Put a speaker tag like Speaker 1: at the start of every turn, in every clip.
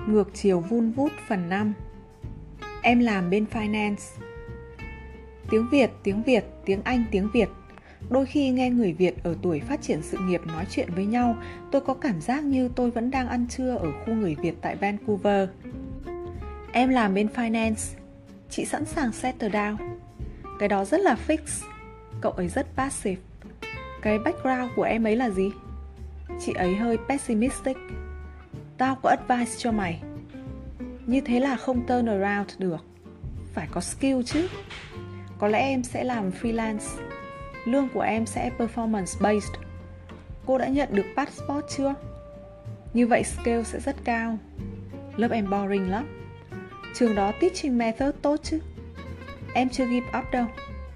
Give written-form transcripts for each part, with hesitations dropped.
Speaker 1: Ngược chiều vun vút phần 5. Em làm bên finance. Tiếng Việt, tiếng Anh, tiếng Việt. Đôi khi nghe người Việt ở tuổi phát triển sự nghiệp nói chuyện với nhau, tôi có cảm giác như tôi vẫn đang ăn trưa ở khu người Việt tại Vancouver. Em làm bên finance. Chị sẵn sàng settle down. Cái đó rất là fix. Cậu ấy rất passive. Cái background của em ấy là gì? Chị ấy hơi pessimistic. Tao có advice cho mày. Như thế là không turn around được. Phải có skill chứ. Có lẽ em sẽ làm freelance. Lương của em sẽ performance based. Cô đã nhận được passport chưa? Như vậy skill sẽ rất cao. Lớp em boring lắm. Trường đó teaching method tốt chứ. Em chưa give up đâu.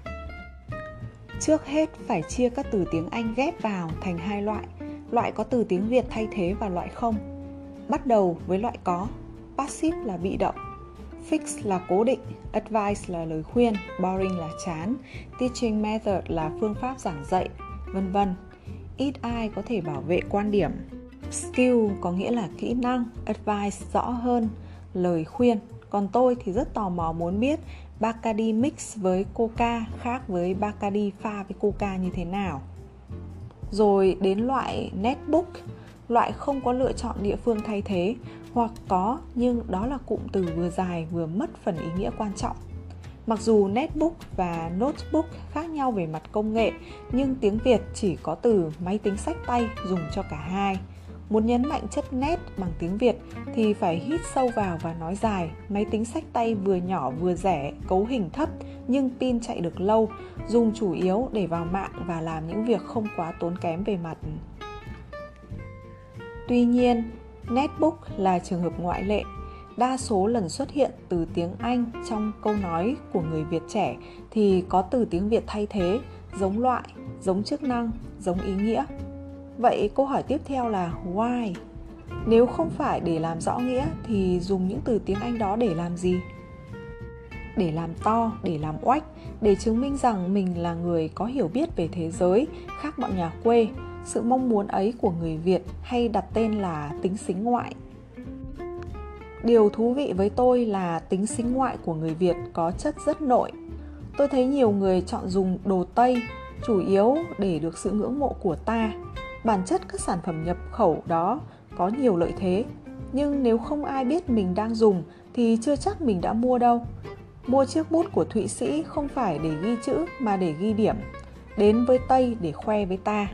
Speaker 1: Trước hết phải chia các từ tiếng Anh ghép vào thành hai loại. Loại có từ tiếng Việt thay thế và loại không. Bắt đầu với loại có. Passive là bị động, fix là cố định, advice là lời khuyên, boring là chán, teaching method là phương pháp giảng dạy, vân vân. Ít ai có thể bảo vệ quan điểm. Skill có nghĩa là kỹ năng, advice rõ hơn, lời khuyên. Còn tôi thì rất tò mò muốn biết Bacardi mix với Coca khác với Bacardi pha với Coca như thế nào. Rồi đến loại netbook, loại không có lựa chọn địa phương thay thế, hoặc có nhưng đó là cụm từ vừa dài vừa mất phần ý nghĩa quan trọng. Mặc dù netbook và notebook khác nhau về mặt công nghệ, nhưng tiếng Việt chỉ có từ máy tính xách tay dùng cho cả hai. Muốn nhấn mạnh chất net bằng tiếng Việt thì phải hít sâu vào và nói dài. Máy tính xách tay vừa nhỏ vừa rẻ, cấu hình thấp nhưng pin chạy được lâu, dùng chủ yếu để vào mạng và làm những việc không quá tốn kém về mặt. Tuy nhiên, netbook là trường hợp ngoại lệ. Đa số lần xuất hiện từ tiếng Anh trong câu nói của người Việt trẻ thì có từ tiếng Việt thay thế, giống loại, giống chức năng, giống ý nghĩa. Vậy câu hỏi tiếp theo là why? Nếu không phải để làm rõ nghĩa thì dùng những từ tiếng Anh đó để làm gì? Để làm to, để làm oách, để chứng minh rằng mình là người có hiểu biết về thế giới, khác bọn nhà quê. Sự mong muốn ấy của người Việt hay đặt tên là tính xính ngoại. Điều thú vị với tôi là tính xính ngoại của người Việt có chất rất nội. Tôi thấy nhiều người chọn dùng đồ Tây, chủ yếu để được sự ngưỡng mộ của ta. Bản chất các sản phẩm nhập khẩu đó có nhiều lợi thế, nhưng nếu không ai biết mình đang dùng thì chưa chắc mình đã mua đâu. Mua chiếc bút của Thụy Sĩ không phải để ghi chữ mà để ghi điểm. Đến với Tây để khoe với ta.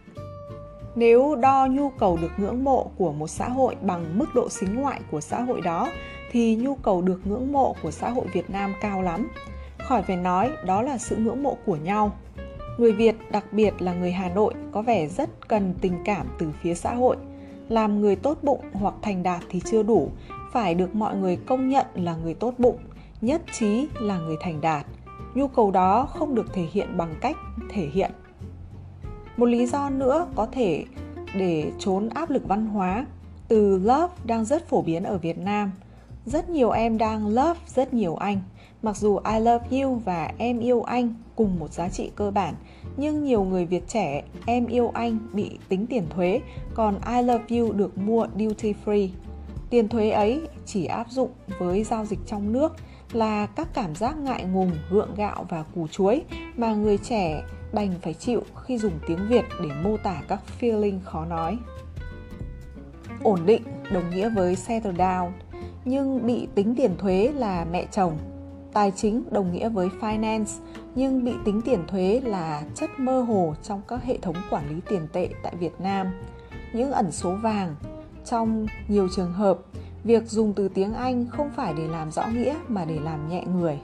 Speaker 1: Nếu đo nhu cầu được ngưỡng mộ của một xã hội bằng mức độ xính ngoại của xã hội đó thì nhu cầu được ngưỡng mộ của xã hội Việt Nam cao lắm. Khỏi phải nói đó là sự ngưỡng mộ của nhau. Người Việt, đặc biệt là người Hà Nội, có vẻ rất cần tình cảm từ phía xã hội. Làm người tốt bụng hoặc thành đạt thì chưa đủ, phải được mọi người công nhận là người tốt bụng, nhất trí là người thành đạt. Nhu cầu đó không được thể hiện bằng cách thể hiện. Một lý do nữa có thể để trốn áp lực văn hóa, từ love đang rất phổ biến ở Việt Nam. Rất nhiều em đang love rất nhiều anh. Mặc dù I love you và em yêu anh cùng một giá trị cơ bản, nhưng nhiều người Việt trẻ em yêu anh bị tính tiền thuế, còn I love you được mua duty free. Tiền thuế ấy chỉ áp dụng với giao dịch trong nước, là các cảm giác ngại ngùng, gượng gạo và củ chuối mà người trẻ đành phải chịu khi dùng tiếng Việt để mô tả các feeling khó nói. Ổn định đồng nghĩa với settle down, nhưng bị tính tiền thuế là mẹ chồng. Tài chính đồng nghĩa với finance, nhưng bị tính tiền thuế là chất mơ hồ trong các hệ thống quản lý tiền tệ tại Việt Nam. Những ẩn số vàng. Trong nhiều trường hợp, việc dùng từ tiếng Anh không phải để làm rõ nghĩa mà để làm nhẹ người.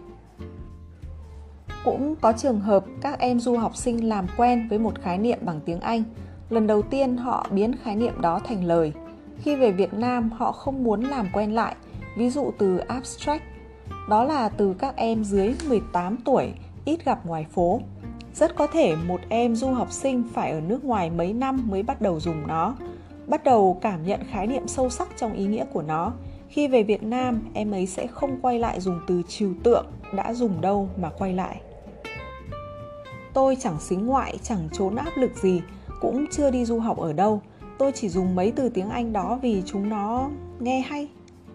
Speaker 1: Cũng có trường hợp các em du học sinh làm quen với một khái niệm bằng tiếng Anh. Lần đầu tiên họ biến khái niệm đó thành lời. Khi về Việt Nam họ không muốn làm quen lại. Ví dụ từ abstract. Đó là từ các em dưới 18 tuổi, ít gặp ngoài phố. Rất có thể một em du học sinh phải ở nước ngoài mấy năm mới bắt đầu dùng nó. Bắt đầu cảm nhận khái niệm sâu sắc trong ý nghĩa của nó. Khi về Việt Nam, em ấy sẽ không quay lại dùng từ trừu tượng đã dùng đâu mà quay lại. Tôi chẳng xính ngoại, chẳng trốn áp lực gì, cũng chưa đi du học ở đâu. Tôi chỉ dùng mấy từ tiếng Anh đó vì chúng nó nghe hay.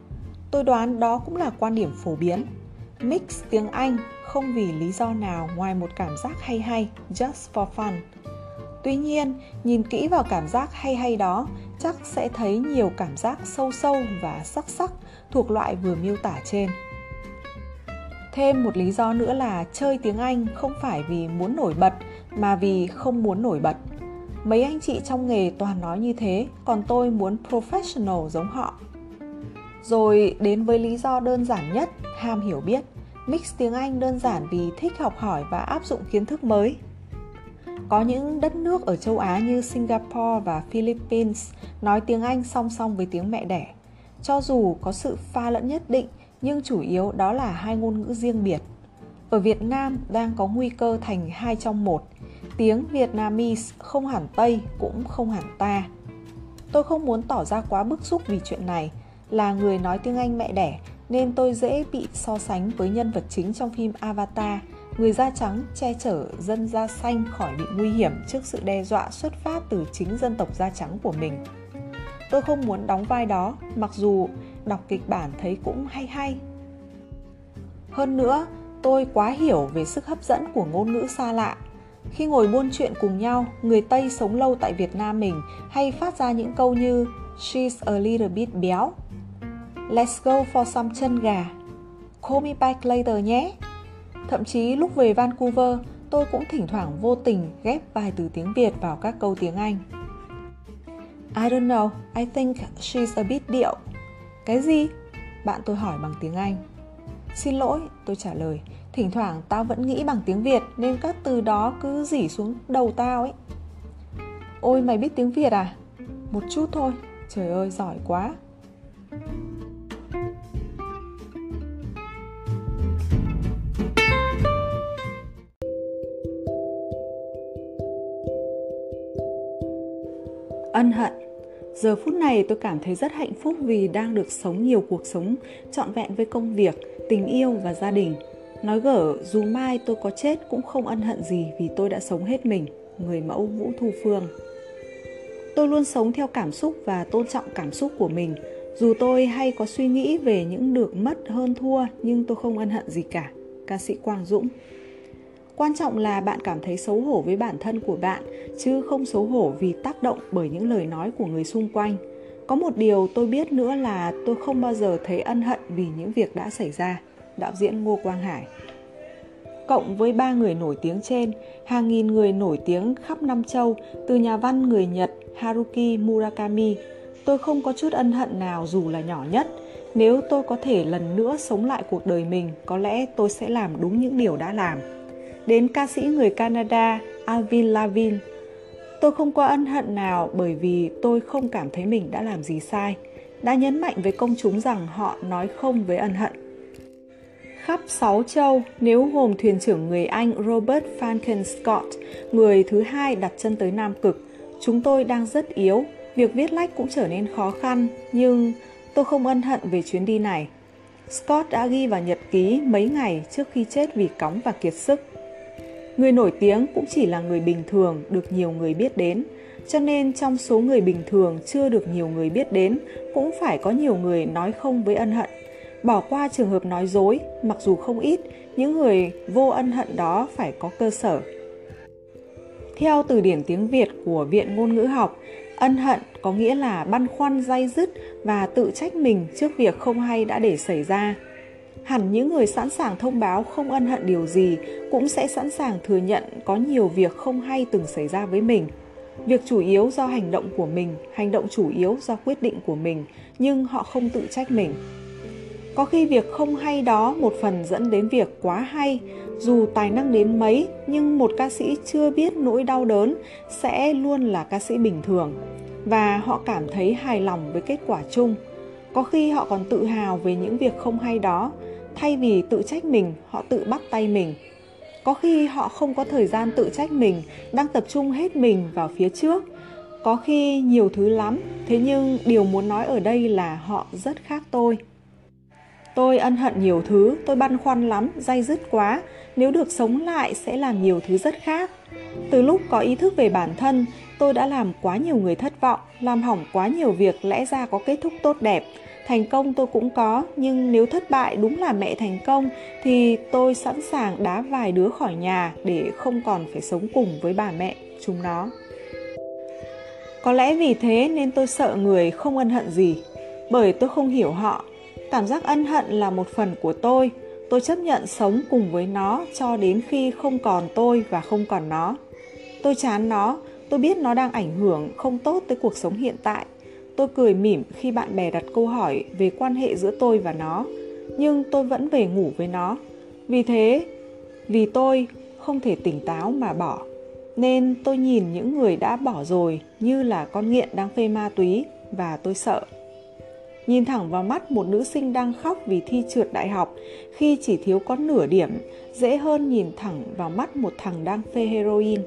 Speaker 1: Tôi đoán đó cũng là quan điểm phổ biến. Mix tiếng Anh không vì lý do nào ngoài một cảm giác hay hay, just for fun. Tuy nhiên, nhìn kỹ vào cảm giác hay hay đó, chắc sẽ thấy nhiều cảm giác sâu sâu và sắc sắc thuộc loại vừa miêu tả trên. Thêm một lý do nữa là chơi tiếng Anh không phải vì muốn nổi bật mà vì không muốn nổi bật. Mấy anh chị trong nghề toàn nói như thế, còn tôi muốn professional giống họ. Rồi đến với lý do đơn giản nhất, ham hiểu biết. Mix tiếng Anh đơn giản vì thích học hỏi và áp dụng kiến thức mới. Có những đất nước ở châu Á như Singapore và Philippines nói tiếng Anh song song với tiếng mẹ đẻ. Cho dù có sự pha lẫn nhất định, nhưng chủ yếu đó là hai ngôn ngữ riêng biệt. Ở Việt Nam đang có nguy cơ thành 2 trong 1. Tiếng Vietnamese không hẳn Tây cũng không hẳn ta. Tôi không muốn tỏ ra quá bức xúc vì chuyện này. Là người nói tiếng Anh mẹ đẻ nên tôi dễ bị so sánh với nhân vật chính trong phim Avatar, người da trắng che chở dân da xanh khỏi bị nguy hiểm trước sự đe dọa xuất phát từ chính dân tộc da trắng của mình. Tôi không muốn đóng vai đó, mặc dù đọc kịch bản thấy cũng hay hay. Hơn nữa, tôi quá hiểu về sức hấp dẫn của ngôn ngữ xa lạ. Khi ngồi buôn chuyện cùng nhau, người Tây sống lâu tại Việt Nam mình hay phát ra những câu như She's a little bit béo, Let's go for some chân gà, Call me back later nhé. Thậm chí lúc về Vancouver, tôi cũng thỉnh thoảng vô tình ghép vài từ tiếng Việt vào các câu tiếng Anh. I don't know, I think she's a bit điệu. Cái gì? Bạn tôi hỏi bằng tiếng Anh. Xin lỗi, tôi trả lời. Thỉnh thoảng tao vẫn nghĩ bằng tiếng Việt nên các từ đó cứ rỉ xuống đầu tao ấy. Ôi mày biết tiếng Việt à? Một chút thôi, trời ơi giỏi quá. Ân hận. Giờ phút này tôi cảm thấy rất hạnh phúc vì đang được sống nhiều cuộc sống trọn vẹn với công việc, tình yêu và gia đình. Nói gở, dù mai tôi có chết cũng không ân hận gì vì tôi đã sống hết mình. Người mẫu Vũ Thu Phương. Tôi luôn sống theo cảm xúc và tôn trọng cảm xúc của mình. Dù tôi hay có suy nghĩ về những được mất hơn thua, nhưng tôi không ân hận gì cả. Ca sĩ Quang Dũng. Quan trọng là bạn cảm thấy xấu hổ với bản thân của bạn, chứ không xấu hổ vì tác động bởi những lời nói của người xung quanh. Có một điều tôi biết nữa là tôi không bao giờ thấy ân hận vì những việc đã xảy ra. Đạo diễn Ngô Quang Hải. Cộng với 3 người nổi tiếng trên, hàng nghìn người nổi tiếng khắp năm châu, từ nhà văn người Nhật Haruki Murakami, tôi không có chút ân hận nào dù là nhỏ nhất. Nếu tôi có thể lần nữa sống lại cuộc đời mình, có lẽ tôi sẽ làm đúng những điều đã làm. Đến ca sĩ người Canada Avril Lavigne, tôi không có ân hận nào bởi vì tôi không cảm thấy mình đã làm gì sai, đã nhấn mạnh với công chúng rằng họ nói không với ân hận. Khắp 6 châu, nếu gồm thuyền trưởng người Anh Robert Falcon Scott, người thứ hai đặt chân tới Nam Cực, chúng tôi đang rất yếu, việc viết lách cũng trở nên khó khăn, nhưng tôi không ân hận về chuyến đi này. Scott đã ghi vào nhật ký mấy ngày trước khi chết vì cóng và kiệt sức. Người nổi tiếng cũng chỉ là người bình thường được nhiều người biết đến, cho nên trong số người bình thường chưa được nhiều người biết đến cũng phải có nhiều người nói không với ân hận. Bỏ qua trường hợp nói dối, mặc dù không ít, những người vô ân hận đó phải có cơ sở. Theo từ điển tiếng Việt của Viện Ngôn ngữ học, ân hận có nghĩa là băn khoăn day dứt và tự trách mình trước việc không hay đã để xảy ra. Hẳn những người sẵn sàng thông báo không ân hận điều gì cũng sẽ sẵn sàng thừa nhận có nhiều việc không hay từng xảy ra với mình. Việc chủ yếu do hành động của mình, hành động chủ yếu do quyết định của mình, nhưng họ không tự trách mình. Có khi việc không hay đó một phần dẫn đến việc quá hay, dù tài năng đến mấy, nhưng một ca sĩ chưa biết nỗi đau đớn sẽ luôn là ca sĩ bình thường, và họ cảm thấy hài lòng với kết quả chung. Có khi họ còn tự hào về những việc không hay đó, thay vì tự trách mình, họ tự bắt tay mình. Có khi họ không có thời gian tự trách mình, đang tập trung hết mình vào phía trước. Có khi nhiều thứ lắm, thế nhưng điều muốn nói ở đây là họ rất khác tôi. Tôi ân hận nhiều thứ, tôi băn khoăn lắm, day dứt quá, nếu được sống lại sẽ làm nhiều thứ rất khác. Từ lúc có ý thức về bản thân, tôi đã làm quá nhiều người thất vọng, làm hỏng quá nhiều việc lẽ ra có kết thúc tốt đẹp. Thành công tôi cũng có, nhưng nếu thất bại đúng là mẹ thành công thì tôi sẵn sàng đá vài đứa khỏi nhà để không còn phải sống cùng với bà mẹ chúng nó. Có lẽ vì thế nên tôi sợ người không ân hận gì, bởi tôi không hiểu họ. Cảm giác ân hận là một phần của tôi chấp nhận sống cùng với nó cho đến khi không còn tôi và không còn nó. Tôi chán nó, tôi biết nó đang ảnh hưởng không tốt tới cuộc sống hiện tại. Tôi cười mỉm khi bạn bè đặt câu hỏi về quan hệ giữa tôi và nó, nhưng tôi vẫn về ngủ với nó. Vì tôi không thể tỉnh táo mà bỏ, nên tôi nhìn những người đã bỏ rồi như là con nghiện đang phê ma túy và tôi sợ. Nhìn thẳng vào mắt một nữ sinh đang khóc vì thi trượt đại học khi chỉ thiếu có nửa điểm dễ hơn nhìn thẳng vào mắt một thằng đang phê heroin.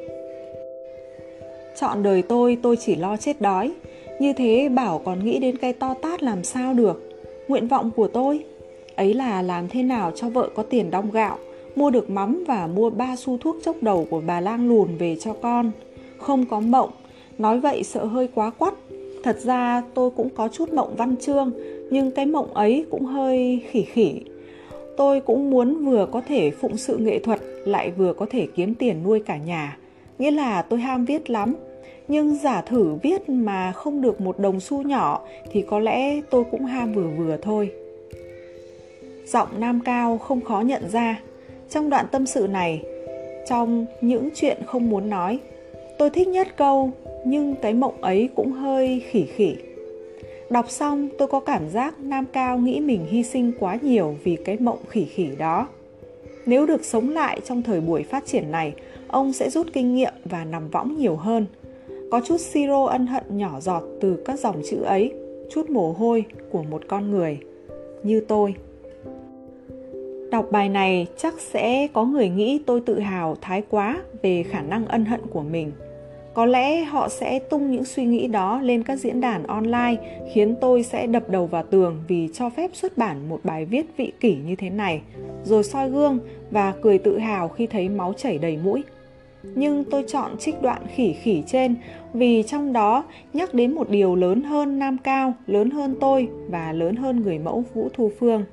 Speaker 1: Trọn đời tôi chỉ lo chết đói. Như thế bảo còn nghĩ đến cái to tát làm sao được. Nguyện vọng của tôi ấy là làm thế nào cho vợ có tiền đong gạo, mua được mắm và mua 3 xu thuốc chốc đầu của bà lang lùn về cho con. Không có mộng, nói vậy sợ hơi quá quắt. Thật ra tôi cũng có chút mộng văn chương, nhưng cái mộng ấy cũng hơi khỉ khỉ. Tôi cũng muốn vừa có thể phụng sự nghệ thuật lại vừa có thể kiếm tiền nuôi cả nhà. Nghĩa là tôi ham viết lắm, nhưng giả thử viết mà không được một đồng xu nhỏ thì có lẽ tôi cũng ham vừa vừa thôi. Giọng nam cao không khó nhận ra. Trong đoạn tâm sự này, trong những chuyện không muốn nói, tôi thích nhất câu nhưng cái mộng ấy cũng hơi khỉ khỉ. Đọc xong tôi có cảm giác nam cao nghĩ mình hy sinh quá nhiều vì cái mộng khỉ khỉ đó. Nếu được sống lại trong thời buổi phát triển này, ông sẽ rút kinh nghiệm và nằm võng nhiều hơn. Có chút siro ân hận nhỏ giọt từ các dòng chữ ấy, chút mồ hôi của một con người như tôi. Đọc bài này chắc sẽ có người nghĩ tôi tự hào thái quá về khả năng ân hận của mình. Có lẽ họ sẽ tung những suy nghĩ đó lên các diễn đàn online, khiến tôi sẽ đập đầu vào tường vì cho phép xuất bản một bài viết vị kỷ như thế này, rồi soi gương và cười tự hào khi thấy máu chảy đầy mũi. Nhưng tôi chọn trích đoạn khỉ khỉ trên vì trong đó nhắc đến một điều lớn hơn nam cao, lớn hơn tôi và lớn hơn người mẫu Vũ Thu Phương.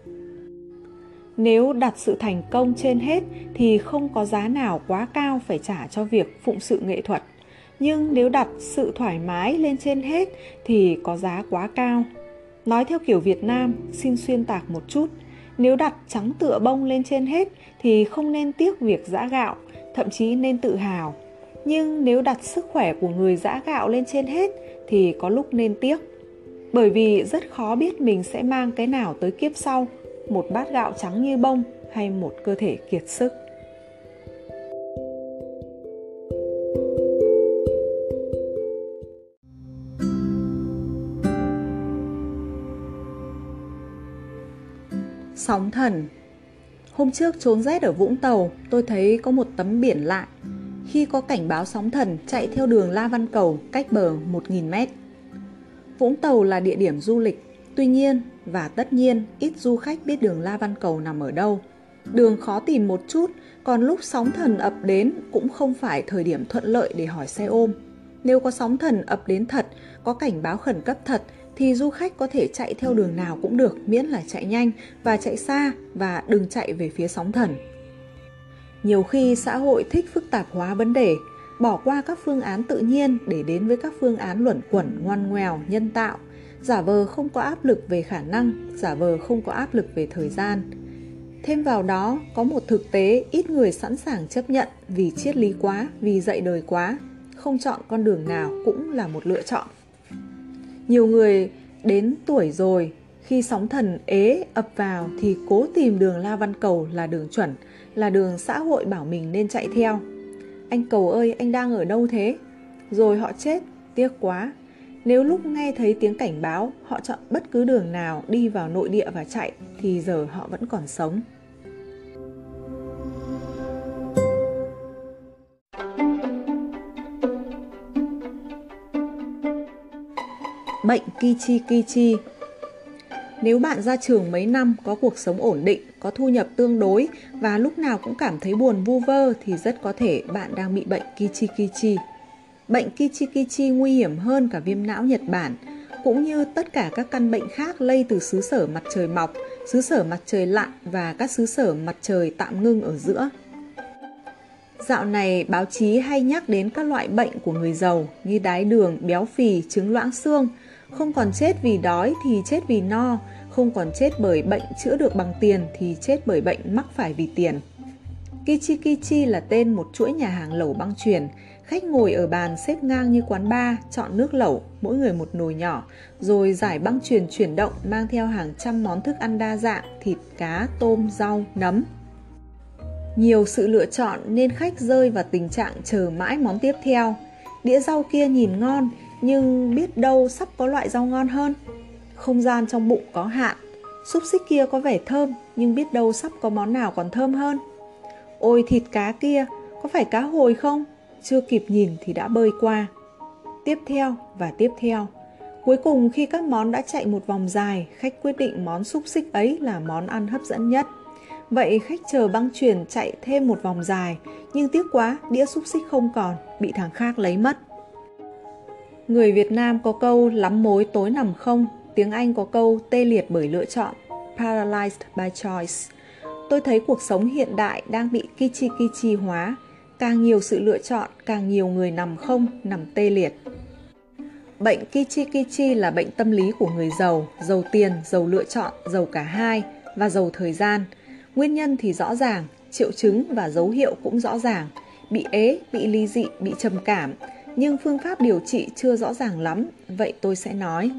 Speaker 1: Nếu đặt sự thành công trên hết thì không có giá nào quá cao phải trả cho việc phụng sự nghệ thuật. Nhưng nếu đặt sự thoải mái lên trên hết thì có giá quá cao. Nói theo kiểu Việt Nam, xin xuyên tạc một chút. Nếu đặt trắng tựa bông lên trên hết thì không nên tiếc việc giã gạo, thậm chí nên tự hào. Nhưng nếu đặt sức khỏe của người giã gạo lên trên hết thì có lúc nên tiếc. Bởi vì rất khó biết mình sẽ mang cái nào tới kiếp sau, một bát gạo trắng như bông hay một cơ thể kiệt sức. Sóng thần. Hôm trước trốn rét ở Vũng Tàu, tôi thấy có một tấm biển lạ. Khi có cảnh báo sóng thần chạy theo đường La Văn Cầu cách bờ 1.000 mét. Vũng Tàu là địa điểm du lịch, tuy nhiên và tất nhiên ít du khách biết đường La Văn Cầu nằm ở đâu. Đường khó tìm một chút, còn lúc sóng thần ập đến cũng không phải thời điểm thuận lợi để hỏi xe ôm. Nếu có sóng thần ập đến thật, có cảnh báo khẩn cấp thật, thì du khách có thể chạy theo đường nào cũng được, miễn là chạy nhanh và chạy xa và đừng chạy về phía sóng thần. Nhiều khi xã hội thích phức tạp hóa vấn đề, bỏ qua các phương án tự nhiên để đến với các phương án luẩn quẩn, ngoằn ngoèo, nhân tạo, giả vờ không có áp lực về khả năng, giả vờ không có áp lực về thời gian. Thêm vào đó, có một thực tế ít người sẵn sàng chấp nhận vì triết lý quá, vì dạy đời quá, không chọn con đường nào cũng là một lựa chọn. Nhiều người đến tuổi rồi, khi sóng thần ế ập vào thì cố tìm đường La Văn Cầu là đường chuẩn, là đường xã hội bảo mình nên chạy theo. Anh Cầu ơi, anh đang ở đâu thế? Rồi họ chết, tiếc quá. Nếu lúc nghe thấy tiếng cảnh báo, họ chọn bất cứ đường nào đi vào nội địa và chạy, thì giờ họ vẫn còn sống. Bệnh Kichi Kichi. Nếu bạn ra trường mấy năm, có cuộc sống ổn định, có thu nhập tương đối và lúc nào cũng cảm thấy buồn vu vơ thì rất có thể bạn đang bị bệnh Kichi Kichi. Bệnh Kichi Kichi nguy hiểm hơn cả viêm não Nhật Bản. cũng như tất cả các căn bệnh khác lây từ xứ sở mặt trời mọc, xứ sở mặt trời lặn và các xứ sở mặt trời tạm ngưng ở giữa. Dạo này báo chí hay nhắc đến các loại bệnh của người giàu như đái đường, béo phì, chứng loãng xương. Không còn chết vì đói thì chết vì no, không còn chết bởi bệnh chữa được bằng tiền thì chết bởi bệnh mắc phải vì tiền. Kichi Kichi là tên một chuỗi nhà hàng lẩu băng chuyền. Khách ngồi ở bàn xếp ngang như quán bar, chọn nước lẩu, mỗi người một nồi nhỏ, rồi giải băng chuyền chuyển động mang theo hàng trăm món thức ăn đa dạng, thịt, cá, tôm, rau, nấm. Nhiều sự lựa chọn nên khách rơi vào tình trạng chờ mãi món tiếp theo. Đĩa rau kia nhìn ngon, nhưng biết đâu sắp có loại rau ngon hơn. Không gian trong bụng có hạn. Xúc xích kia có vẻ thơm, nhưng biết đâu sắp có món nào còn thơm hơn. Ôi thịt cá kia, có phải cá hồi không? Chưa kịp nhìn thì đã bơi qua. Tiếp theo và tiếp theo. Cuối cùng khi các món đã chạy một vòng dài, khách quyết định món xúc xích ấy là món ăn hấp dẫn nhất. Vậy khách chờ băng chuyền chạy thêm một vòng dài, nhưng tiếc quá, đĩa xúc xích không còn, bị thằng khác lấy mất. Người Việt Nam có câu lắm mối tối nằm không, tiếng Anh có câu tê liệt bởi lựa chọn, paralyzed by choice. Tôi thấy cuộc sống hiện đại đang bị kichi kichi hóa, càng nhiều sự lựa chọn, càng nhiều người nằm không, nằm tê liệt. Bệnh kichi kichi là bệnh tâm lý của người giàu, giàu tiền, giàu lựa chọn, giàu cả hai và giàu thời gian. Nguyên nhân thì rõ ràng, triệu chứng và dấu hiệu cũng rõ ràng, bị ế, bị ly dị, bị trầm cảm, nhưng phương pháp điều trị chưa rõ ràng lắm, vậy tôi sẽ nói.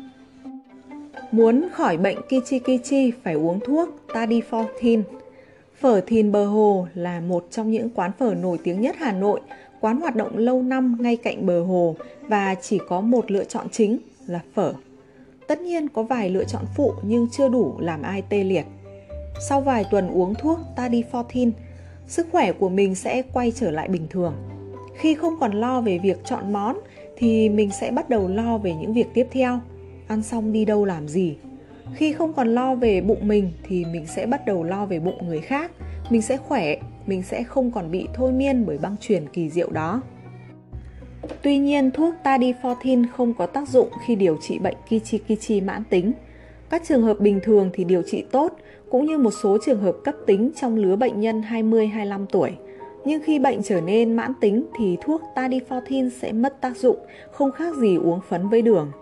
Speaker 1: Muốn khỏi bệnh kichi kichi phải uống thuốc Tadifortin. Phở Thìn Bờ Hồ là một trong những quán phở nổi tiếng nhất Hà Nội, quán hoạt động lâu năm ngay cạnh bờ hồ và chỉ có một lựa chọn chính là phở. Tất nhiên có vài lựa chọn phụ nhưng chưa đủ làm ai tê liệt. Sau vài tuần uống thuốc Tadifortin, sức khỏe của mình sẽ quay trở lại bình thường. Khi không còn lo về việc chọn món thì mình sẽ bắt đầu lo về những việc tiếp theo. Ăn xong đi đâu làm gì? Khi không còn lo về bụng mình thì mình sẽ bắt đầu lo về bụng người khác. Mình sẽ khỏe, mình sẽ không còn bị thôi miên bởi băng chuyền kỳ diệu đó. Tuy nhiên, thuốc Tadifortin không có tác dụng khi điều trị bệnh kichi kichi mãn tính. Các trường hợp bình thường thì điều trị tốt, cũng như một số trường hợp cấp tính trong lứa bệnh nhân 20-25 tuổi. Nhưng khi bệnh trở nên mãn tính thì thuốc Tadifortin sẽ mất tác dụng, không khác gì uống phấn với đường.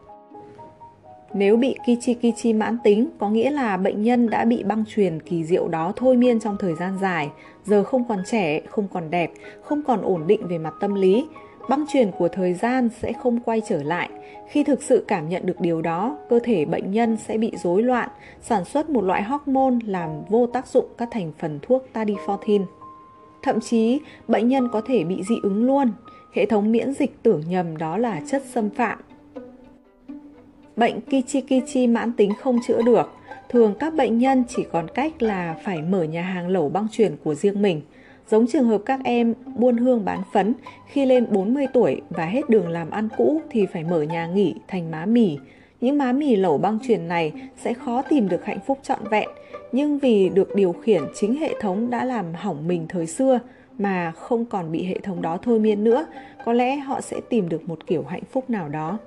Speaker 1: Nếu bị kichi kichi mãn tính, có nghĩa là bệnh nhân đã bị băng chuyền kỳ diệu đó thôi miên trong thời gian dài, giờ không còn trẻ, không còn đẹp, không còn ổn định về mặt tâm lý. Băng chuyền của thời gian sẽ không quay trở lại. Khi thực sự cảm nhận được điều đó, cơ thể bệnh nhân sẽ bị rối loạn, sản xuất một loại hormone làm vô tác dụng các thành phần thuốc Tadifortin. Thậm chí, bệnh nhân có thể bị dị ứng luôn. Hệ thống miễn dịch tưởng nhầm đó là chất xâm phạm. Bệnh kichi kichi mãn tính không chữa được. Thường các bệnh nhân chỉ còn cách là phải mở nhà hàng lẩu băng chuyền của riêng mình. Giống trường hợp các em buôn hương bán phấn, khi lên 40 tuổi và hết đường làm ăn cũ thì phải mở nhà nghỉ thành má mì. Những má mì lẩu băng chuyền này sẽ khó tìm được hạnh phúc trọn vẹn, nhưng vì được điều khiển chính hệ thống đã làm hỏng mình thời xưa mà không còn bị hệ thống đó thôi miên nữa, có lẽ họ sẽ tìm được một kiểu hạnh phúc nào đó.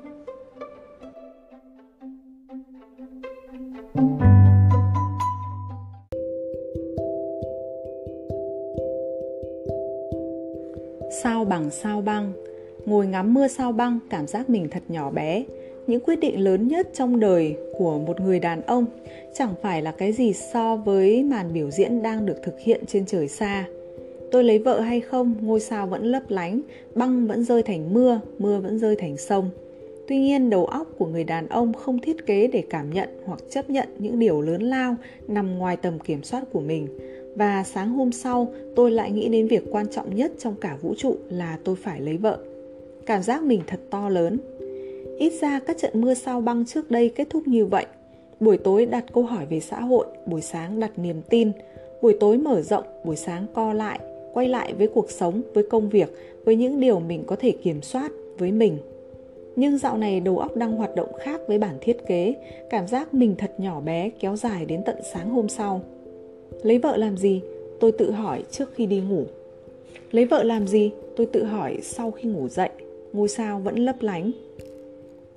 Speaker 1: Sao bằng sao băng. Ngồi ngắm mưa sao băng, cảm giác mình thật nhỏ bé. Những quyết định lớn nhất trong đời của một người đàn ông chẳng phải là cái gì so với màn biểu diễn đang được thực hiện trên trời xa. Tôi lấy vợ hay không, ngôi sao vẫn lấp lánh, băng vẫn rơi thành mưa, mưa vẫn rơi thành sông. Tuy nhiên, đầu óc của người đàn ông không thiết kế để cảm nhận hoặc chấp nhận những điều lớn lao nằm ngoài tầm kiểm soát của mình. Và sáng hôm sau, tôi lại nghĩ đến việc quan trọng nhất trong cả vũ trụ là tôi phải lấy vợ. Cảm giác mình thật to lớn. Ít ra các trận mưa sao băng trước đây kết thúc như vậy. Buổi tối đặt câu hỏi về xã hội, buổi sáng đặt niềm tin. Buổi tối mở rộng, buổi sáng co lại, quay lại với cuộc sống, với công việc, với những điều mình có thể kiểm soát, với mình. Nhưng dạo này đầu óc đang hoạt động khác với bản thiết kế, cảm giác mình thật nhỏ bé kéo dài đến tận sáng hôm sau. Lấy vợ làm gì? Tôi tự hỏi trước khi đi ngủ. Lấy vợ làm gì? Tôi tự hỏi sau khi ngủ dậy. Ngôi sao vẫn lấp lánh.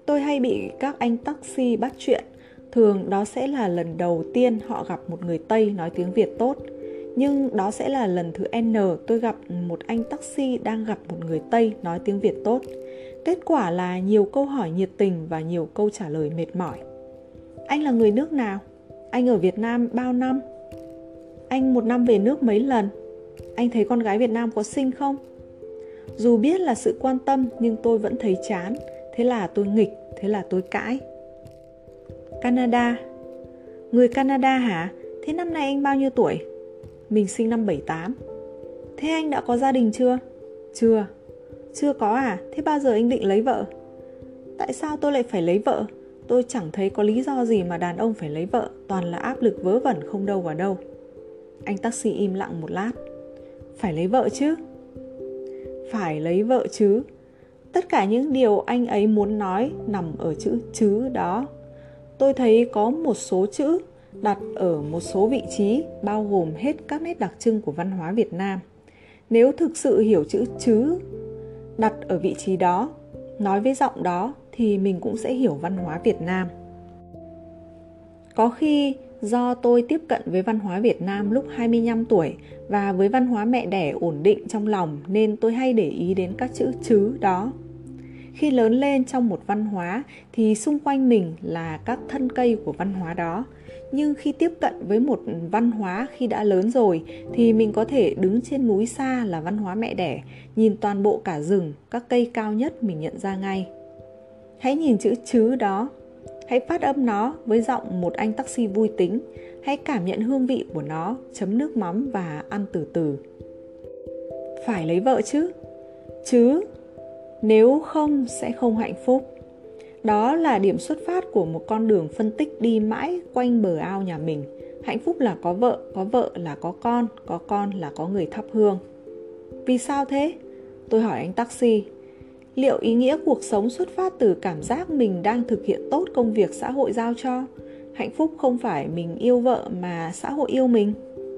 Speaker 1: Tôi hay bị các anh taxi bắt chuyện. Thường đó sẽ là lần đầu tiên họ gặp một người Tây nói tiếng Việt tốt. Nhưng đó sẽ là lần thứ N tôi gặp một anh taxi đang gặp một người Tây nói tiếng Việt tốt. Kết quả là nhiều câu hỏi nhiệt tình và nhiều câu trả lời mệt mỏi. Anh là người nước nào? Anh ở Việt Nam bao năm? Anh một năm về nước mấy lần? Anh thấy con gái Việt Nam có xinh không? Dù biết là sự quan tâm nhưng tôi vẫn thấy chán. Thế là tôi nghịch, thế là tôi cãi. Canada. Người Canada hả? Thế năm nay anh bao nhiêu tuổi? Mình sinh năm 78. Thế anh đã có gia đình chưa? Chưa có à? Thế bao giờ anh định lấy vợ? Tại sao tôi lại phải lấy vợ? Tôi chẳng thấy có lý do gì mà đàn ông phải lấy vợ. Toàn là áp lực vớ vẩn không đâu vào đâu. Anh taxi im lặng một lát. Phải lấy vợ chứ? Phải lấy vợ chứ. Tất cả những điều anh ấy muốn nói nằm ở chữ chứ đó. Tôi thấy có một số chữ đặt ở một số vị trí bao gồm hết các nét đặc trưng của văn hóa Việt Nam. Nếu thực sự hiểu chữ chứ đặt ở vị trí đó, nói với giọng đó thì mình cũng sẽ hiểu văn hóa Việt Nam. Có khi do tôi tiếp cận với văn hóa Việt Nam lúc 25 tuổi và với văn hóa mẹ đẻ ổn định trong lòng nên tôi hay để ý đến các chữ chứ đó. Khi lớn lên trong một văn hóa thì xung quanh mình là các thân cây của văn hóa đó. Nhưng khi tiếp cận với một văn hóa khi đã lớn rồi thì mình có thể đứng trên núi xa là văn hóa mẹ đẻ, nhìn toàn bộ cả rừng, các cây cao nhất mình nhận ra ngay. Hãy nhìn chữ chứ đó, hãy phát âm nó với giọng một anh taxi vui tính, hãy cảm nhận hương vị của nó, chấm nước mắm và ăn từ từ. Phải lấy vợ chứ? Chứ? Nếu không sẽ không hạnh phúc. Đó là điểm xuất phát của một con đường phân tích đi mãi quanh bờ ao nhà mình. Hạnh phúc là có vợ là có con là có người thắp hương. Vì sao thế? Tôi hỏi anh taxi. Liệu ý nghĩa cuộc sống xuất phát từ cảm giác mình đang thực hiện tốt công việc xã hội giao cho? Hạnh phúc không phải mình yêu vợ mà xã hội yêu mình.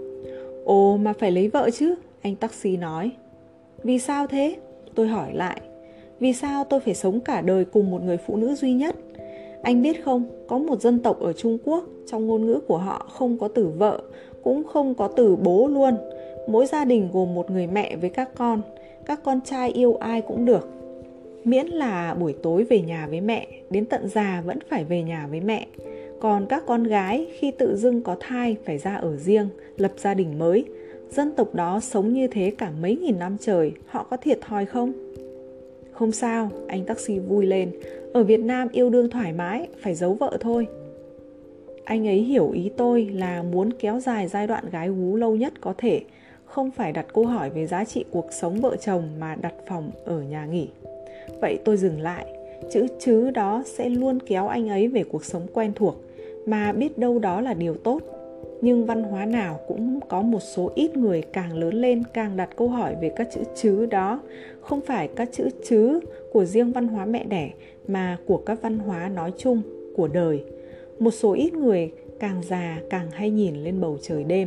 Speaker 1: Ồ mà phải lấy vợ chứ, anh taxi nói. Vì sao thế? Tôi hỏi lại. Vì sao tôi phải sống cả đời cùng một người phụ nữ duy nhất? Anh biết không, có một dân tộc ở Trung Quốc, trong ngôn ngữ của họ không có từ vợ, cũng không có từ bố luôn. Mỗi gia đình gồm một người mẹ với các con trai yêu ai cũng được. Miễn là buổi tối về nhà với mẹ, đến tận già vẫn phải về nhà với mẹ. Còn các con gái khi tự dưng có thai phải ra ở riêng, lập gia đình mới. Dân tộc đó sống như thế cả mấy nghìn năm trời, họ có thiệt thòi không? Không sao, anh taxi vui lên. Ở Việt Nam yêu đương thoải mái, phải giấu vợ thôi. Anh ấy hiểu ý tôi là muốn kéo dài giai đoạn gái gú lâu nhất có thể, không phải đặt câu hỏi về giá trị cuộc sống vợ chồng mà đặt phòng ở nhà nghỉ. Vậy tôi dừng lại, chữ chứ đó sẽ luôn kéo anh ấy về cuộc sống quen thuộc, mà biết đâu đó là điều tốt. Nhưng văn hóa nào cũng có một số ít người càng lớn lên càng đặt câu hỏi về các chữ chứ đó, không phải các chữ chứ của riêng văn hóa mẹ đẻ mà của các văn hóa nói chung, của đời. Một số ít người càng già càng hay nhìn lên bầu trời đêm.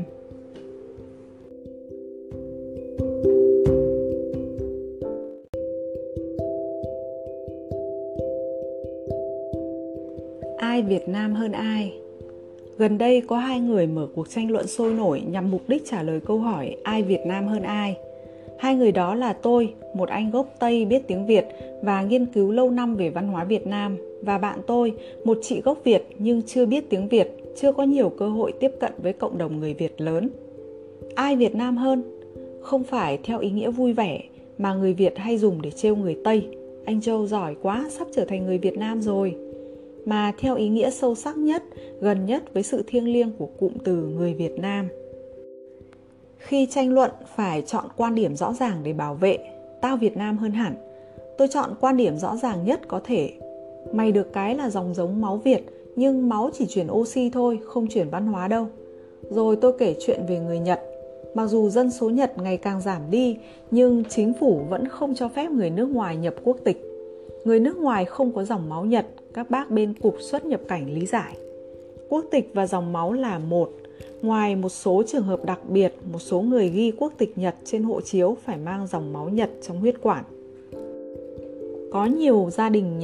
Speaker 1: Ai Việt Nam hơn ai? Gần đây có hai người mở cuộc tranh luận sôi nổi nhằm mục đích trả lời câu hỏi ai Việt Nam hơn ai. Hai người đó là tôi, một anh gốc Tây biết tiếng Việt và nghiên cứu lâu năm về văn hóa Việt Nam, và bạn tôi, một chị gốc Việt nhưng chưa biết tiếng Việt, chưa có nhiều cơ hội tiếp cận với cộng đồng người Việt lớn. Ai Việt Nam hơn? Không phải theo ý nghĩa vui vẻ mà người Việt hay dùng để trêu người Tây. Anh Châu giỏi quá, sắp trở thành người Việt Nam rồi. Mà theo ý nghĩa sâu sắc nhất, gần nhất với sự thiêng liêng của cụm từ người Việt Nam. Khi tranh luận phải chọn quan điểm rõ ràng để bảo vệ, tao Việt Nam hơn hẳn. Tôi chọn quan điểm rõ ràng nhất có thể. Mày được cái là dòng giống máu Việt, nhưng máu chỉ chuyển oxy thôi, không chuyển văn hóa đâu. Rồi tôi kể chuyện về người Nhật. Mặc dù dân số Nhật ngày càng giảm đi, nhưng chính phủ vẫn không cho phép người nước ngoài nhập quốc tịch. Người nước ngoài không có dòng máu Nhật, các bác bên cục xuất nhập cảnh lý giải. Quốc tịch và dòng máu là một. Ngoài một số trường hợp đặc biệt, một số người ghi quốc tịch Nhật trên hộ chiếu phải mang dòng máu Nhật trong huyết quản. Có nhiều gia đình Nhật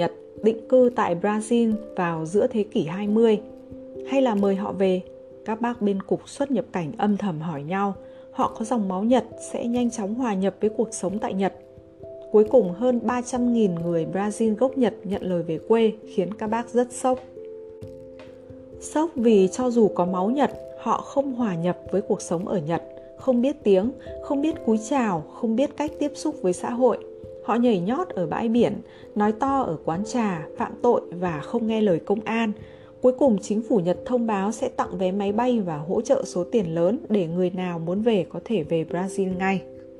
Speaker 1: định cư tại Brazil vào giữa thế kỷ 20, hay là mời họ về. Các bác bên cục xuất nhập cảnh âm thầm hỏi nhau, họ có dòng máu Nhật sẽ nhanh chóng hòa nhập với cuộc sống tại Nhật. Cuối cùng hơn 300.000 người Brazil gốc Nhật nhận lời về quê, khiến các bác rất sốc. Sốc vì cho dù có máu Nhật, họ không hòa nhập với cuộc sống ở Nhật, không biết tiếng, không biết cúi chào, không biết cách tiếp xúc với xã hội. Họ nhảy nhót ở bãi biển, nói to ở quán trà, phạm tội và không nghe lời công an. Cuối cùng chính phủ Nhật thông báo sẽ tặng vé máy bay và hỗ trợ số tiền lớn để người nào muốn về có thể về Brazil ngay.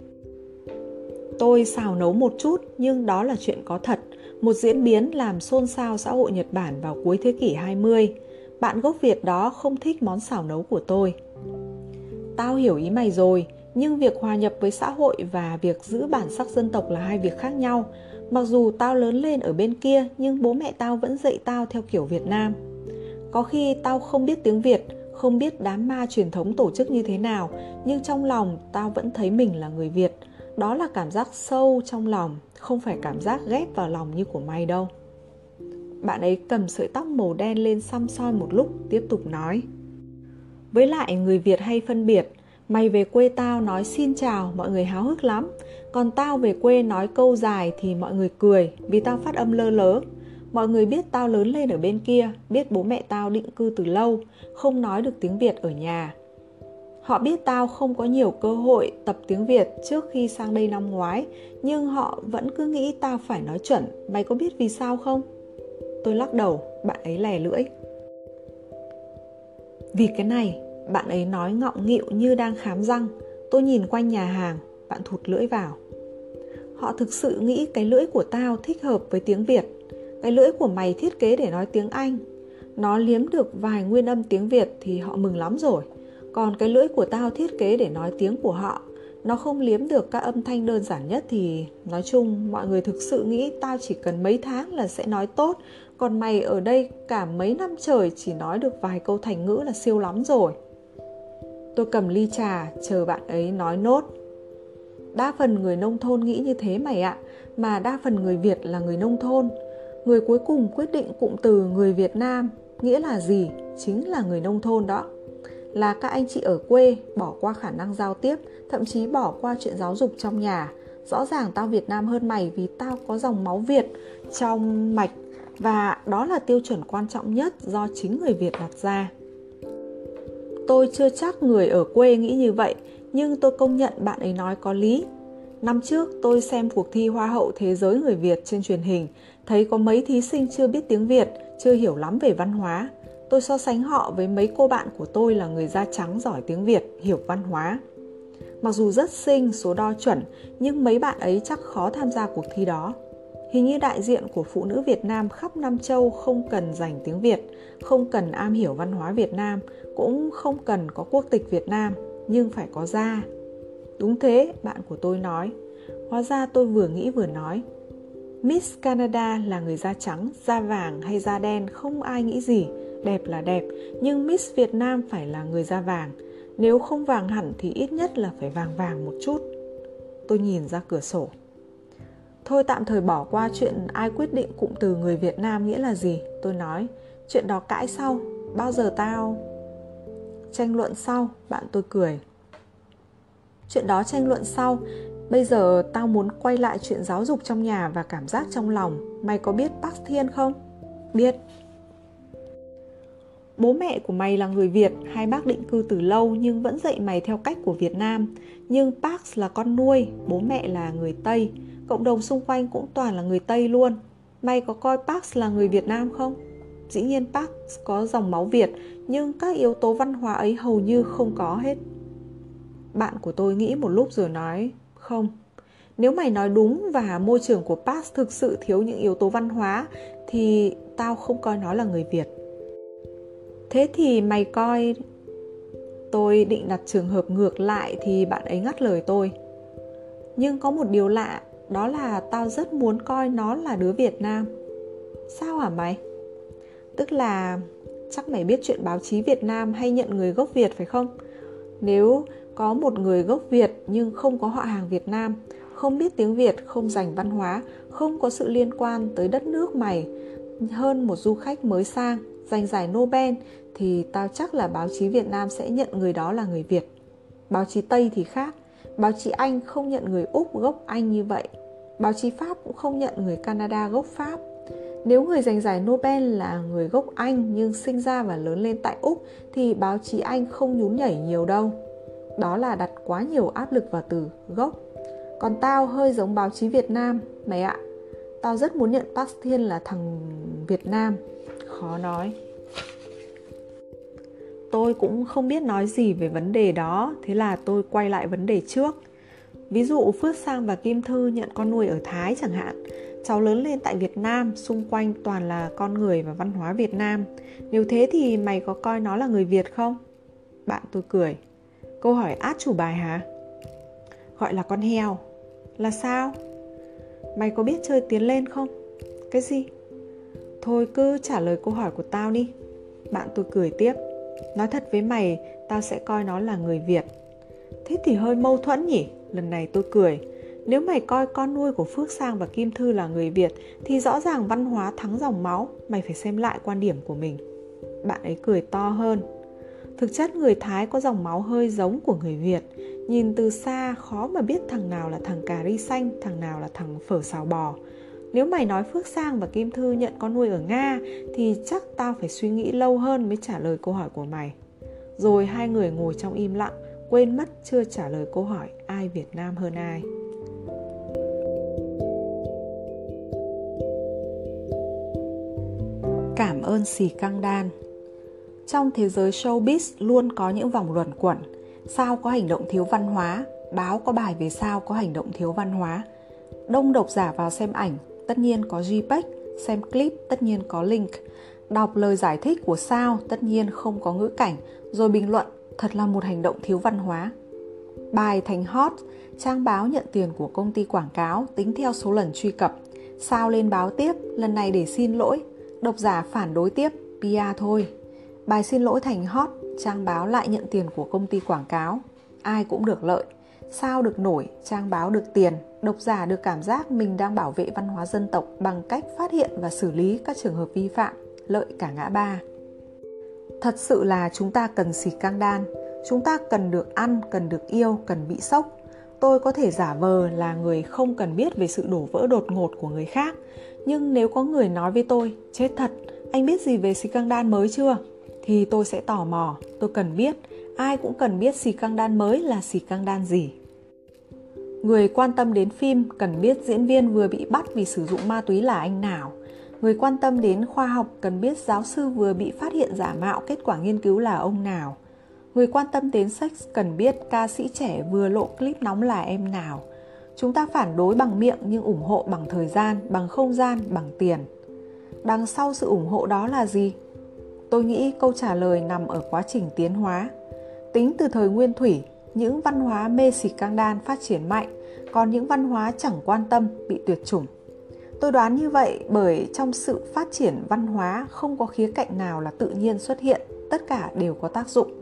Speaker 1: Tôi xào nấu một chút, nhưng đó là chuyện có thật, một diễn biến làm xôn xao xã hội Nhật Bản vào cuối thế kỷ 20. Bạn gốc Việt đó không thích món xào nấu của tôi. Tao hiểu ý mày rồi, nhưng việc hòa nhập với xã hội và việc giữ bản sắc dân tộc là hai việc khác nhau. Mặc dù tao lớn lên ở bên kia, nhưng bố mẹ tao vẫn dạy tao theo kiểu Việt Nam. Có khi tao không biết tiếng Việt, không biết đám ma truyền thống tổ chức như thế nào, nhưng trong lòng tao vẫn thấy mình là người Việt. Đó là cảm giác sâu trong lòng, không phải cảm giác ghép vào lòng như của mày đâu. Bạn ấy cầm sợi tóc màu đen lên săm soi một lúc, tiếp tục nói. Với lại người Việt hay phân biệt, mày về quê tao nói xin chào, mọi người háo hức lắm. Còn tao về quê nói câu dài thì mọi người cười vì tao phát âm lơ lớ. Mọi người biết tao lớn lên ở bên kia, biết bố mẹ tao định cư từ lâu, không nói được tiếng Việt ở nhà. Họ biết tao không có nhiều cơ hội tập tiếng Việt trước khi sang đây năm ngoái, nhưng họ vẫn cứ nghĩ tao phải nói chuẩn. Mày có biết vì sao không? Tôi lắc đầu, bạn ấy lè lưỡi. Vì cái này, bạn ấy nói ngọng nghịu như đang khám răng. Tôi nhìn quanh nhà hàng, bạn thụt lưỡi vào. Họ thực sự nghĩ cái lưỡi của tao thích hợp với tiếng Việt. Cái lưỡi của mày thiết kế để nói tiếng Anh. Nó liếm được vài nguyên âm tiếng Việt thì họ mừng lắm rồi. Còn cái lưỡi của tao thiết kế để nói tiếng của họ, nó không liếm được các âm thanh đơn giản nhất thì nói chung mọi người thực sự nghĩ tao chỉ cần mấy tháng là sẽ nói tốt. Còn mày ở đây cả mấy năm trời chỉ nói được vài câu thành ngữ là siêu lắm rồi. Tôi cầm ly trà chờ bạn ấy nói nốt. Đa phần người nông thôn nghĩ như thế mày ạ, mà đa phần người Việt là người nông thôn. Người cuối cùng quyết định cụm từ người Việt Nam nghĩa là gì chính là người nông thôn đó. Là các anh chị ở quê bỏ qua khả năng giao tiếp, thậm chí bỏ qua chuyện giáo dục trong nhà. Rõ ràng tao Việt Nam hơn mày vì tao có dòng máu Việt trong mạch, và đó là tiêu chuẩn quan trọng nhất do chính người Việt đặt ra. Tôi chưa chắc người ở quê nghĩ như vậy, nhưng tôi công nhận bạn ấy nói có lý. Năm trước tôi xem cuộc thi Hoa hậu Thế giới người Việt trên truyền hình, thấy có mấy thí sinh chưa biết tiếng Việt, chưa hiểu lắm về văn hóa. Tôi so sánh họ với mấy cô bạn của tôi là người da trắng giỏi tiếng Việt, hiểu văn hóa. Mặc dù rất xinh, số đo chuẩn, nhưng mấy bạn ấy chắc khó tham gia cuộc thi đó. Hình như đại diện của phụ nữ Việt Nam khắp Nam Châu không cần dành tiếng Việt, không cần am hiểu văn hóa Việt Nam, cũng không cần có quốc tịch Việt Nam, nhưng phải có da. Đúng thế, bạn của tôi nói. Hóa ra tôi vừa nghĩ vừa nói. Miss Canada là người da trắng, da vàng hay da đen không ai nghĩ gì, đẹp là đẹp, nhưng Miss Việt Nam phải là người da vàng. Nếu không vàng hẳn thì ít nhất là phải vàng vàng một chút. Tôi nhìn ra cửa sổ. Thôi tạm thời bỏ qua chuyện ai quyết định cụm từ người Việt Nam nghĩa là gì, tôi nói. Chuyện đó cãi sau, bao giờ tao... Tranh luận sau, bạn tôi cười. Chuyện đó tranh luận sau. Bây giờ tao muốn quay lại chuyện giáo dục trong nhà và cảm giác trong lòng. Mày có biết Park Thiên không? Biết. Bố mẹ của mày là người Việt, hai bác định cư từ lâu nhưng vẫn dạy mày theo cách của Việt Nam. Nhưng Park là con nuôi, bố mẹ là người Tây. Cộng đồng xung quanh cũng toàn là người Tây luôn. Mày có coi Park là người Việt Nam không? Dĩ nhiên Park có dòng máu Việt, nhưng các yếu tố văn hóa ấy hầu như không có hết. Bạn của tôi nghĩ một lúc rồi nói, không. Nếu mày nói đúng và môi trường của Park thực sự thiếu những yếu tố văn hóa, thì tao không coi nó là người Việt. Thế thì mày coi... Tôi định đặt trường hợp ngược lại thì bạn ấy ngắt lời tôi. Nhưng có một điều lạ, đó là tao rất muốn coi nó là đứa Việt Nam. Sao hả mày? Tức là chắc mày biết chuyện báo chí Việt Nam hay nhận người gốc Việt phải không? Nếu có một người gốc Việt nhưng không có họ hàng Việt Nam, không biết tiếng Việt, không dành văn hóa, không có sự liên quan tới đất nước mày hơn một du khách mới sang, giành giải Nobel, thì tao chắc là báo chí Việt Nam sẽ nhận người đó là người Việt. Báo chí Tây thì khác. Báo chí Anh không nhận người Úc gốc Anh như vậy. Báo chí Pháp cũng không nhận người Canada gốc Pháp. Nếu người giành giải Nobel là người gốc Anh nhưng sinh ra và lớn lên tại Úc thì báo chí Anh không nhún nhảy nhiều đâu. Đó là đặt quá nhiều áp lực vào từ gốc. Còn tao hơi giống báo chí Việt Nam, mày ạ. Tao rất muốn nhận Park Thiên là thằng Việt Nam. Khó nói. Tôi cũng không biết nói gì về vấn đề đó, thế là tôi quay lại vấn đề trước. Ví dụ Phước Sang và Kim Thư nhận con nuôi ở Thái chẳng hạn. Cháu lớn lên tại Việt Nam, xung quanh toàn là con người và văn hóa Việt Nam. Nếu thế thì mày có coi nó là người Việt không? Bạn tôi cười. Câu hỏi át chủ bài hả? Gọi là con heo. Là sao? Mày có biết chơi tiến lên không? Cái gì? Thôi cứ trả lời câu hỏi của tao đi. Bạn tôi cười tiếp. Nói thật với mày, tao sẽ coi nó là người Việt. Thế thì hơi mâu thuẫn nhỉ? Lần này tôi cười. Nếu mày coi con nuôi của Phước Sang và Kim Thư là người Việt thì rõ ràng văn hóa thắng dòng máu. Mày phải xem lại quan điểm của mình. Bạn ấy cười to hơn. Thực chất người Thái có dòng máu hơi giống của người Việt. Nhìn từ xa khó mà biết thằng nào là thằng cà ri xanh, thằng nào là thằng phở xào bò. Nếu mày nói Phước Sang và Kim Thư nhận con nuôi ở Nga thì chắc tao phải suy nghĩ lâu hơn mới trả lời câu hỏi của mày. Rồi hai người ngồi trong im lặng, quên mất chưa trả lời câu hỏi ai Việt Nam hơn ai. Cảm ơn xì căng đan. Trong thế giới showbiz luôn có những vòng luẩn quẩn. Sao có hành động thiếu văn hóa? Báo có bài về sao có hành động thiếu văn hóa. Đông độc giả vào xem ảnh, tất nhiên có JPEG. Xem clip, tất nhiên có link. Đọc lời giải thích của sao, tất nhiên không có ngữ cảnh. Rồi bình luận, thật là một hành động thiếu văn hóa. Bài thành hot, trang báo nhận tiền của công ty quảng cáo tính theo số lần truy cập. Sao lên báo tiếp, lần này để xin lỗi. Độc giả phản đối tiếp, PR thôi. Bài xin lỗi thành hot, trang báo lại nhận tiền của công ty quảng cáo. Ai cũng được lợi. Sao được nổi, trang báo được tiền. Độc giả được cảm giác mình đang bảo vệ văn hóa dân tộc bằng cách phát hiện và xử lý các trường hợp vi phạm, lợi cả ngã ba. Thật sự là chúng ta cần xì căng đan. Chúng ta cần được ăn, cần được yêu, cần bị sốc. Tôi có thể giả vờ là người không cần biết về sự đổ vỡ đột ngột của người khác. Nhưng nếu có người nói với tôi, chết thật, anh biết gì về xì căng đan mới chưa? Thì tôi sẽ tò mò, tôi cần biết. Ai cũng cần biết xì căng đan mới là xì căng đan gì. Người quan tâm đến phim cần biết diễn viên vừa bị bắt vì sử dụng ma túy là anh nào. Người quan tâm đến khoa học cần biết giáo sư vừa bị phát hiện giả mạo kết quả nghiên cứu là ông nào. Người quan tâm đến sex cần biết ca sĩ trẻ vừa lộ clip nóng là em nào. Chúng ta phản đối bằng miệng nhưng ủng hộ bằng thời gian, bằng không gian, bằng tiền. Đằng sau sự ủng hộ đó là gì? Tôi nghĩ câu trả lời nằm ở quá trình tiến hóa. Tính từ thời nguyên thủy, những văn hóa mê xì căng đan phát triển mạnh, còn những văn hóa chẳng quan tâm bị tuyệt chủng. Tôi đoán như vậy bởi trong sự phát triển văn hóa không có khía cạnh nào là tự nhiên xuất hiện, tất cả đều có tác dụng.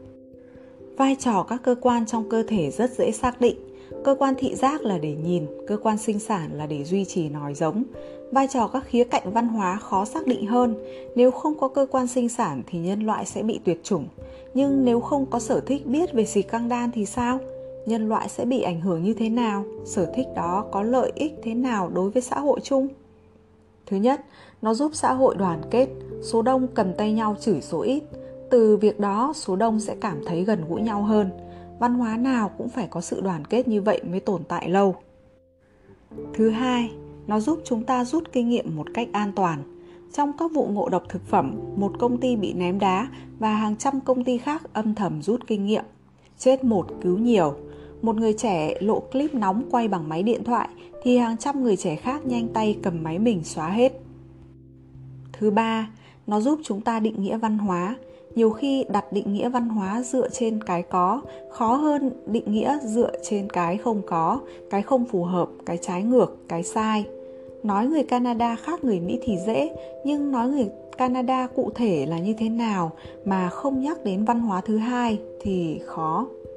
Speaker 1: Vai trò các cơ quan trong cơ thể rất dễ xác định. Cơ quan thị giác là để nhìn, cơ quan sinh sản là để duy trì nòi giống. Vai trò các khía cạnh văn hóa khó xác định hơn. Nếu không có cơ quan sinh sản thì nhân loại sẽ bị tuyệt chủng. Nhưng nếu không có sở thích biết về xì căng đan thì sao? Nhân loại sẽ bị ảnh hưởng như thế nào? Sở thích đó có lợi ích thế nào đối với xã hội chung? Thứ nhất, nó giúp xã hội đoàn kết, số đông cầm tay nhau chửi số ít. Từ việc đó, số đông sẽ cảm thấy gần gũi nhau hơn. Văn hóa nào cũng phải có sự đoàn kết như vậy mới tồn tại lâu. Thứ hai, nó giúp chúng ta rút kinh nghiệm một cách an toàn. Trong các vụ ngộ độc thực phẩm, một công ty bị ném đá và hàng trăm công ty khác âm thầm rút kinh nghiệm. Chết một cứu nhiều. Một người trẻ lộ clip nóng quay bằng máy điện thoại thì hàng trăm người trẻ khác nhanh tay cầm máy mình xóa hết. Thứ ba, nó giúp chúng ta định nghĩa văn hóa. Nhiều khi đặt định nghĩa văn hóa dựa trên cái có, khó hơn định nghĩa dựa trên cái không có, cái không phù hợp, cái trái ngược, cái sai. Nói người Canada khác người Mỹ thì dễ, nhưng nói người Canada cụ thể là như thế nào mà không nhắc đến văn hóa thứ hai thì khó.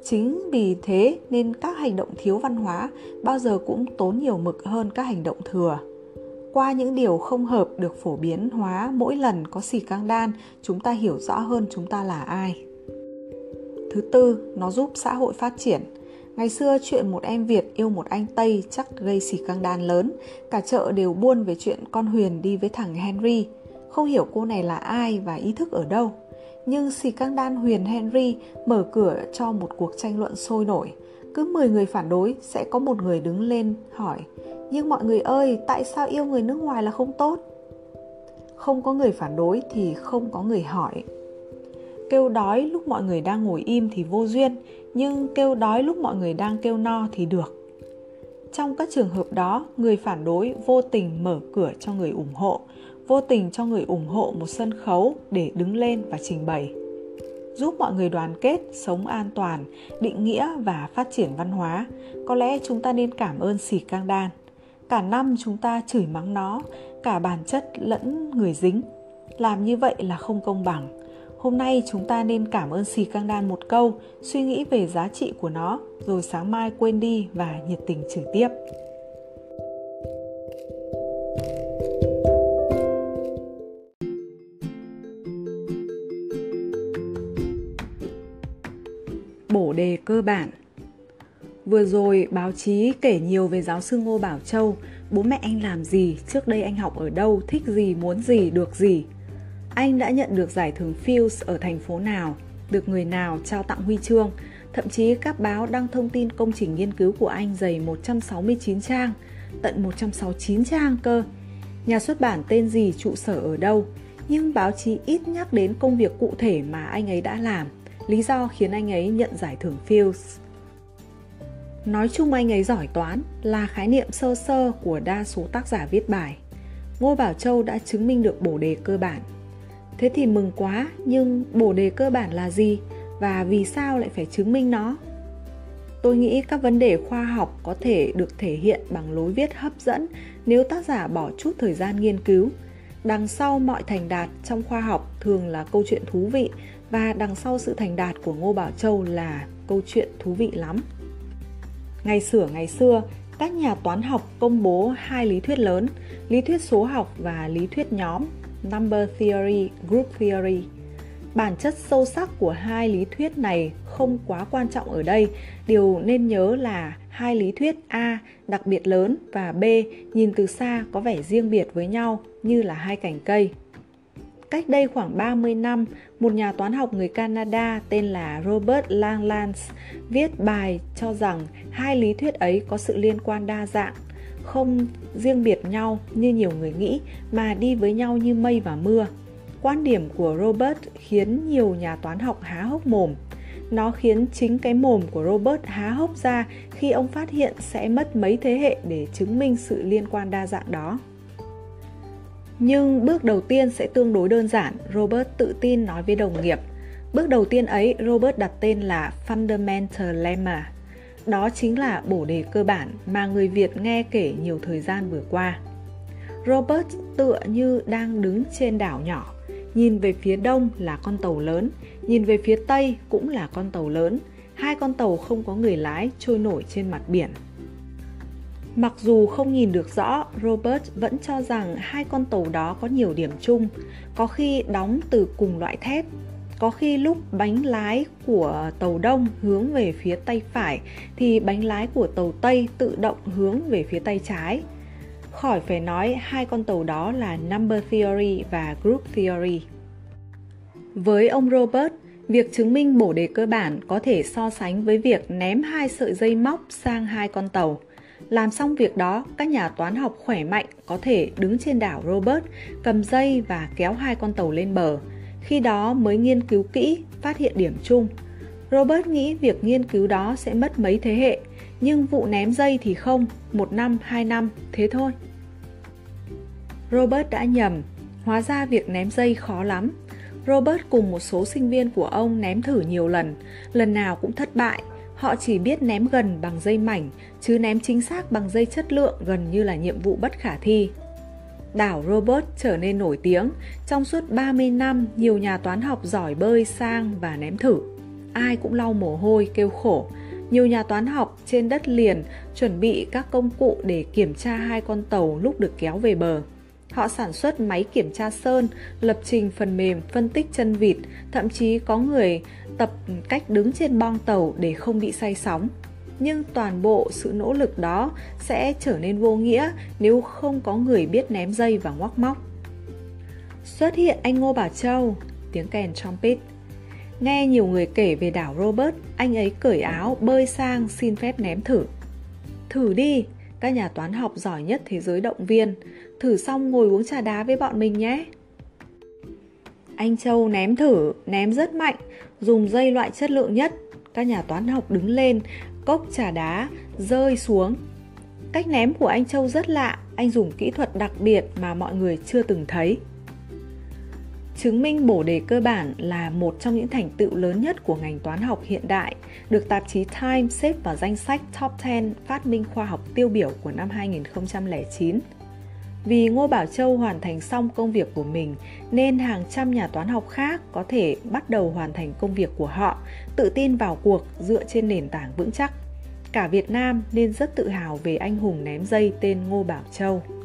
Speaker 1: Chính vì thế nên các hành động thiếu văn hóa bao giờ cũng tốn nhiều mực hơn các hành động thừa. Qua những điều không hợp được phổ biến hóa mỗi lần có xì căng đan, chúng ta hiểu rõ hơn chúng ta là ai. Thứ tư, nó giúp xã hội phát triển. Ngày xưa chuyện một em Việt yêu một anh Tây chắc gây xì căng đan lớn. Cả chợ đều buôn về chuyện con Huyền đi với thằng Henry. Không hiểu cô này là ai và ý thức ở đâu. Nhưng xì căng đan Huyền Henry mở cửa cho một cuộc tranh luận sôi nổi. Cứ 10 người phản đối sẽ có một người đứng lên hỏi: nhưng mọi người ơi, tại sao yêu người nước ngoài là không tốt? Không có người phản đối thì không có người hỏi. Kêu đói lúc mọi người đang ngồi im thì vô duyên, nhưng kêu đói lúc mọi người đang kêu no thì được. Trong các trường hợp đó, người phản đối vô tình mở cửa cho người ủng hộ, vô tình cho người ủng hộ một sân khấu để đứng lên và trình bày. Giúp mọi người đoàn kết, sống an toàn, định nghĩa và phát triển văn hóa. Có lẽ chúng ta nên cảm ơn xì căng đan. Cả năm chúng ta chửi mắng nó, cả bản chất lẫn người dính. Làm như vậy là không công bằng. Hôm nay chúng ta nên cảm ơn xì căng đan một câu, suy nghĩ về giá trị của nó, rồi sáng mai quên đi và nhiệt tình chửi tiếp. Bổ đề cơ bản. Vừa rồi báo chí kể nhiều về giáo sư Ngô Bảo Châu. Bố mẹ anh làm gì, trước đây anh học ở đâu, thích gì, muốn gì, được gì. Anh đã nhận được giải thưởng Fields ở thành phố nào, được người nào trao tặng huy chương. Thậm chí các báo đăng thông tin công trình nghiên cứu của anh dày 169 trang, tận 169 trang cơ. Nhà xuất bản tên gì, trụ sở ở đâu. Nhưng báo chí ít nhắc đến công việc cụ thể mà anh ấy đã làm, lý do khiến anh ấy nhận giải thưởng Fields. Nói chung anh ấy giỏi toán là khái niệm sơ sơ của đa số tác giả viết bài. Ngô Bảo Châu đã chứng minh được bổ đề cơ bản. Thế thì mừng quá, nhưng bổ đề cơ bản là gì và vì sao lại phải chứng minh nó? Tôi nghĩ các vấn đề khoa học có thể được thể hiện bằng lối viết hấp dẫn nếu tác giả bỏ chút thời gian nghiên cứu. Đằng sau mọi thành đạt trong khoa học thường là câu chuyện thú vị, và đằng sau sự thành đạt của Ngô Bảo Châu là câu chuyện thú vị lắm. Ngày xưa, các nhà toán học công bố hai lý thuyết lớn, lý thuyết số học và lý thuyết nhóm, Number Theory, Group Theory. Bản chất sâu sắc của hai lý thuyết này không quá quan trọng ở đây. Điều nên nhớ là hai lý thuyết A đặc biệt lớn và B nhìn từ xa có vẻ riêng biệt với nhau như là hai cành cây. Cách đây khoảng 30 năm, một nhà toán học người Canada tên là Robert Langlands viết bài cho rằng hai lý thuyết ấy có sự liên quan đa dạng, không riêng biệt nhau như nhiều người nghĩ mà đi với nhau như mây và mưa. Quan điểm của Robert khiến nhiều nhà toán học há hốc mồm. Nó khiến chính cái mồm của Robert há hốc ra khi ông phát hiện sẽ mất mấy thế hệ để chứng minh sự liên quan đa dạng đó. Nhưng bước đầu tiên sẽ tương đối đơn giản, Robert tự tin nói với đồng nghiệp. Bước đầu tiên ấy, Robert đặt tên là Fundamental Lemma. Đó chính là bổ đề cơ bản mà người Việt nghe kể nhiều thời gian vừa qua. Robert tựa như đang đứng trên đảo nhỏ, nhìn về phía đông là con tàu lớn, nhìn về phía tây cũng là con tàu lớn. Hai con tàu không có người lái trôi nổi trên mặt biển. Mặc dù không nhìn được rõ, Robert vẫn cho rằng hai con tàu đó có nhiều điểm chung, có khi đóng từ cùng loại thép, có khi lúc bánh lái của tàu đông hướng về phía tay phải thì bánh lái của tàu tây tự động hướng về phía tay trái. Khỏi phải nói hai con tàu đó là Number Theory và Group Theory. Với ông Robert, việc chứng minh bổ đề cơ bản có thể so sánh với việc ném hai sợi dây móc sang hai con tàu. Làm xong việc đó, các nhà toán học khỏe mạnh có thể đứng trên đảo Robert, cầm dây và kéo hai con tàu lên bờ. Khi đó mới nghiên cứu kỹ, phát hiện điểm chung. Robert nghĩ việc nghiên cứu đó sẽ mất mấy thế hệ, nhưng vụ ném dây thì không, 1 năm, 2 năm, thế thôi. Robert đã nhầm, hóa ra việc ném dây khó lắm. Robert cùng một số sinh viên của ông ném thử nhiều lần nào cũng thất bại. Họ chỉ biết ném gần bằng dây mảnh, chứ ném chính xác bằng dây chất lượng gần như là nhiệm vụ bất khả thi. Đảo Robert trở nên nổi tiếng. Trong suốt 30 năm, nhiều nhà toán học giỏi bơi sang và ném thử. ai cũng lau mồ hôi kêu khổ. Nhiều nhà toán học trên đất liền chuẩn bị các công cụ để kiểm tra 2 con tàu lúc được kéo về bờ. Họ sản xuất máy kiểm tra sơn, lập trình phần mềm, phân tích chân vịt, thậm chí có người tập cách đứng trên boong tàu để không bị say sóng. Nhưng toàn bộ sự nỗ lực đó sẽ trở nên vô nghĩa nếu không có người biết ném dây và ngoắc móc. Xuất hiện anh Ngô Bảo Châu, tiếng kèn trumpet. Nghe nhiều người kể về đảo Robert, anh ấy cởi áo, bơi sang xin phép ném thử. Thử đi, các nhà toán học giỏi nhất thế giới động viên. Thử xong ngồi uống trà đá với bọn mình nhé. Anh Châu ném thử, ném rất mạnh, dùng dây loại chất lượng nhất. Các nhà toán học đứng lên, cốc trà đá rơi xuống. Cách ném của anh Châu rất lạ, anh dùng kỹ thuật đặc biệt mà mọi người chưa từng thấy. Chứng minh bổ đề cơ bản là một trong những thành tựu lớn nhất của ngành toán học hiện đại, được tạp chí Time xếp vào danh sách Top 10 phát minh khoa học tiêu biểu của năm 2009. Vì Ngô Bảo Châu hoàn thành xong công việc của mình, nên hàng trăm nhà toán học khác có thể bắt đầu hoàn thành công việc của họ, tự tin vào cuộc dựa trên nền tảng vững chắc. Cả Việt Nam nên rất tự hào về anh hùng ném dây tên Ngô Bảo Châu.